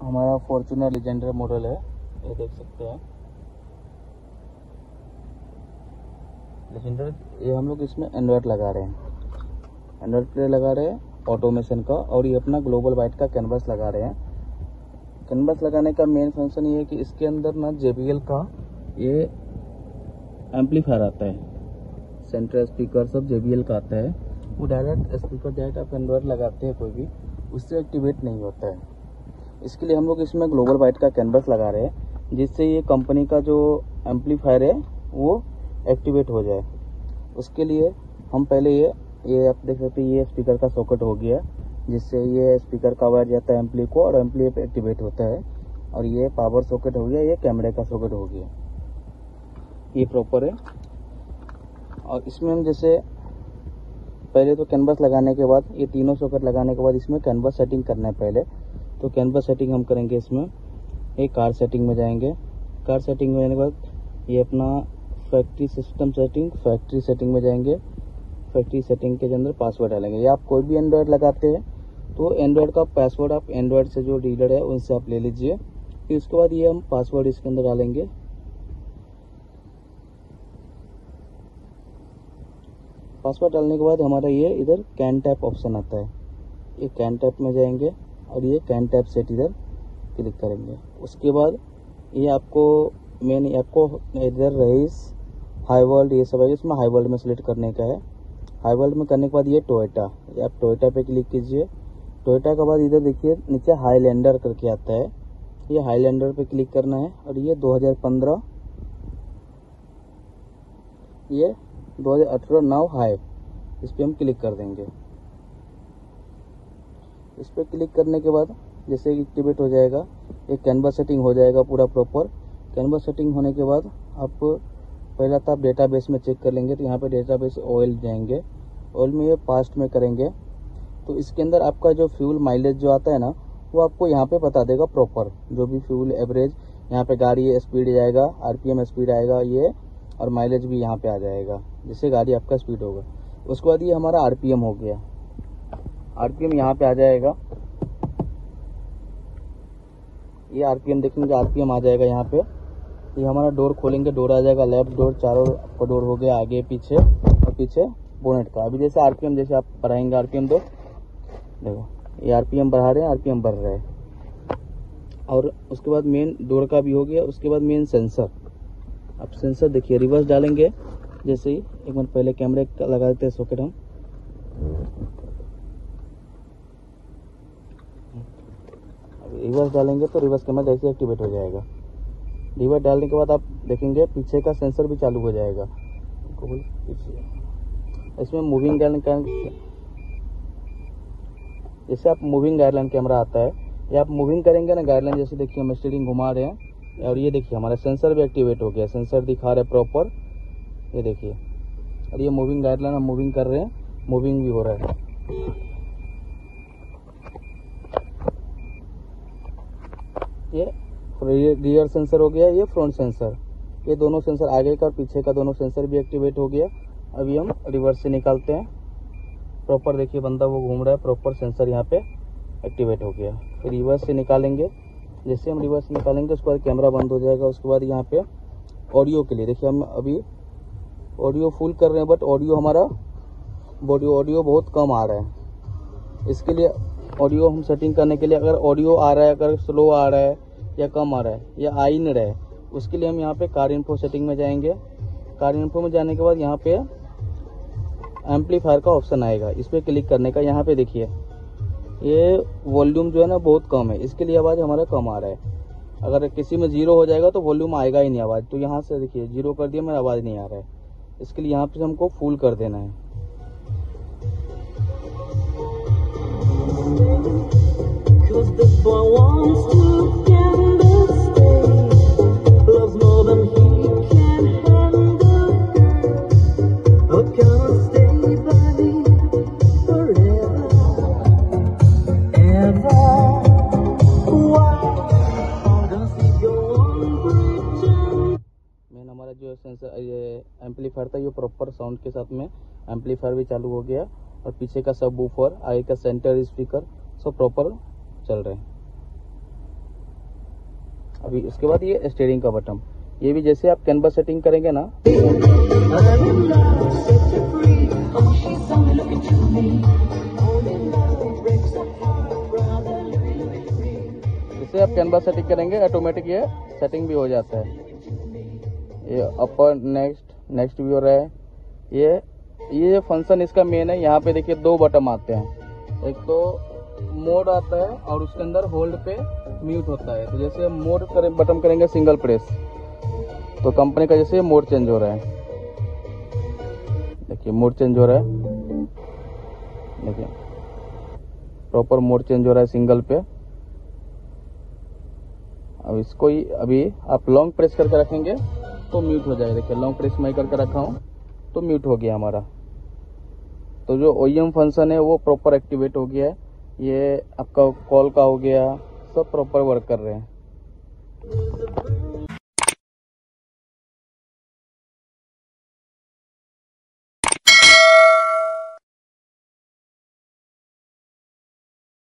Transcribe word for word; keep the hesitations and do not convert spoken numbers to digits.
हमारा Fortuner Legender model है, ये देख सकते हैं लेजेंडर। ये हम लोग इसमें एंड्रॉयड लगा रहे हैं, एंड्रॉयड प्ले लगा रहे हैं ऑटोमेशन का, और ये अपना ग्लोबल वाइट का कैनवस लगा रहे हैं। कैनवस लगाने का मेन फंक्शन ये है कि इसके अंदर ना जे बी एल का ये एम्पलीफायर आता है, सेंट्रल स्पीकर सब जे बी एल का आता है। वो डायरेक्ट स्पीकर डायरेक्ट आप एंड्रॉयड लगाते हैं कोई भी, उससे एक्टिवेट नहीं होता है। इसके लिए हम लोग इसमें ग्लोबल वाइट का कैनवस लगा रहे हैं, जिससे ये कंपनी का जो एम्पलीफायर है वो एक्टिवेट हो जाए। उसके लिए हम पहले ये ये आप देख सकते हैं, ये स्पीकर का सॉकेट हो गया, जिससे ये स्पीकर का वायर जाता है एम्पली को और एम्पली एक्टिवेट होता है। और ये पावर सॉकेट हो गया, ये कैमरे का सॉकेट हो गया, ये प्रॉपर है। और इसमें हम जैसे पहले तो कैनवस लगाने के बाद, ये तीनों सॉकेट लगाने के बाद इसमें कैनवस सेटिंग करना है पहले। तो कैनवस सेटिंग हम करेंगे इसमें, एक कार सेटिंग में जाएंगे। कार सेटिंग में जाने के बाद ये अपना factory system setting, factory setting में जाएंगे। फैक्ट्री सेटिंग के अंदर पासवर्ड डालेंगे, या आप कोई भी एंड्रॉयड लगाते हैं तो एंड्रॉयड का पासवर्ड आप एंड्रॉयड से जो डीलर है उनसे आप ले लीजिए। फिर उसके बाद ये हम पासवर्ड इसके अंदर डालेंगे। पासवर्ड डालने के बाद हमारा ये इधर कैन टैप ऑप्शन आता है, ये कैन टैप में जाएंगे और ये कैन टैप सेट इधर क्लिक करेंगे। उसके बाद ये आपको मेन आपको इधर रईस, हाई वर्ल्ड, ये सब है, इसमें हाई वर्ल्ड में सेलेक्ट करने का है। हाई वर्ल्ड में करने के बाद ये टोयोटा, ये आप टोयोटा पे क्लिक कीजिए। टोयोटा के बाद इधर देखिए नीचे हाईलैंडर करके आता है, ये हाईलैंडर पे क्लिक करना है। और ये दो हज़ार पंद्रह, ये दो हज़ार अठारह नाउ हाई, इस पे हम क्लिक कर देंगे। इस पे क्लिक करने के बाद जैसे एक्टिवेट हो जाएगा, ये कैनवस सेटिंग हो जाएगा पूरा प्रॉपर। कैनवस सेटिंग होने के बाद आप पहला तो आप डेटाबेस में चेक कर लेंगे, तो यहाँ पे डेटाबेस ऑयल जाएंगे, ऑयल में ये पास्ट में करेंगे। तो इसके अंदर आपका जो फ्यूल माइलेज जो आता है ना, वो आपको यहाँ पे बता देगा प्रॉपर, जो भी फ्यूल एवरेज यहाँ पे गाड़ी स्पीड जाएगा, आरपीएम स्पीड आएगा ये, और माइलेज भी यहाँ पे आ जाएगा जिससे गाड़ी आपका स्पीड होगा। उसके बाद ये हमारा आरपीएम हो गया, आरपीएम यहाँ पे आ जाएगा, ये आरपीएम देखेंगे, आरपीएम आ जाएगा यहाँ पे। ये हमारा डोर खोलेंगे, डोर आ जाएगा, लेफ्ट डोर, चारों आपका डोर हो गया, आगे पीछे और पीछे बोनेट का। अभी जैसे आरपीएम जैसे आप बढ़ाएंगे, आरपीएम दो देखो, ये आरपीएम बढ़ा रहे हैं, आरपीएम बढ़ रहा है। और उसके बाद मेन डोर का भी हो गया। उसके बाद मेन सेंसर, अब सेंसर देखिए रिवर्स डालेंगे, जैसे ही एक मिनट पहले कैमरे का लगा देते हैं सॉकेट हम। रिवर्स डालेंगे तो रिवर्स कैमरा ऐसे एक्टिवेट हो जाएगा। रिवर्स डालने के बाद आप देखेंगे पीछे का सेंसर भी चालू हो जाएगा। इसमें मूविंग गाइडलाइन, जैसे आप मूविंग गाइडलाइन कैमरा आता है, या आप मूविंग करेंगे ना गाइडलाइन, जैसे देखिए हम स्टीयरिंग घुमा रहे हैं और ये देखिए हमारा सेंसर भी एक्टिवेट हो गया, सेंसर दिखा रहा है प्रॉपर, ये देखिए। और ये मूविंग गाइडलाइन हम मूविंग कर रहे हैं, मूविंग भी हो रहा है। ये रियर सेंसर हो गया, ये फ्रंट सेंसर, ये दोनों सेंसर आगे का और पीछे का दोनों सेंसर भी एक्टिवेट हो गया। अभी हम रिवर्स से निकालते हैं, प्रॉपर देखिए बंदा वो घूम रहा है, प्रॉपर सेंसर यहाँ पे एक्टिवेट हो गया। फिर रिवर्स से निकालेंगे, जैसे हम रिवर्स से निकालेंगे उसके बाद कैमरा बंद हो जाएगा। उसके बाद यहाँ पे ऑडियो के लिए देखिए हम अभी ऑडियो फुल कर रहे हैं, बट ऑडियो हमारा बॉडी ऑडियो बहुत कम आ रहा है। इसके लिए ऑडियो हम सेटिंग करने के लिए, अगर ऑडियो आ रहा है, अगर स्लो आ रहा है या कम आ रहा है या आ ही नहीं रहा है, उसके लिए हम यहाँ पे कार इन्फो सेटिंग में जाएंगे। कार इन्फो में जाने के बाद यहाँ पे एम्पलीफायर का ऑप्शन आएगा, इस पर क्लिक करने का। यहाँ पे देखिए ये वॉल्यूम जो है ना बहुत कम है, इसके लिए आवाज़ हमारा कम आ रहा है। अगर किसी में जीरो हो जाएगा तो वॉल्यूम आएगा ही नहीं आवाज़। तो यहाँ से देखिए जीरो कर दिया, मेरा आवाज़ नहीं आ रहा है, इसके लिए यहाँ पे हमको फुल कर देना है। हमारा जो सेंसर ये एम्पलीफायर था, ये प्रॉपर साउंड के साथ में एम्पलीफायर भी चालू हो गया, और पीछे का सब वूफर, आगे का सेंटर स्पीकर सब प्रॉपर चल रहे हैं। अभी इसके बाद ये स्टीयरिंग का बटन, ये भी जैसे आप कैनवस सेटिंग करेंगे ना, जैसे आप कैनवस सेटिंग करेंगे ऑटोमेटिक ये सेटिंग भी हो जाता है। ये अपर नेक्स्ट नेक्स्ट व्यू है। ये ये फंक्शन इसका मेन है। यहाँ पे देखिए दो बटन आते हैं, एक तो मोड आता है और उसके अंदर होल्ड पे म्यूट होता है। तो जैसे मोड करें बटन करेंगे सिंगल प्रेस, तो कंपनी का जैसे मोड चेंज हो रहा है, देखिए मोड चेंज हो रहा है, देखिए प्रॉपर मोड चेंज हो रहा है सिंगल पे। अब इसको ही अभी आप लॉन्ग प्रेस करके रखेंगे तो म्यूट हो जाएगा। देखिए लॉन्ग प्रेस मैं करके रखा हूँ तो म्यूट हो गया हमारा। तो जो ओईएम फंक्शन है वो प्रॉपर एक्टिवेट हो गया है। ये आपका कॉल का हो गया, सब प्रॉपर वर्क कर रहे हैं।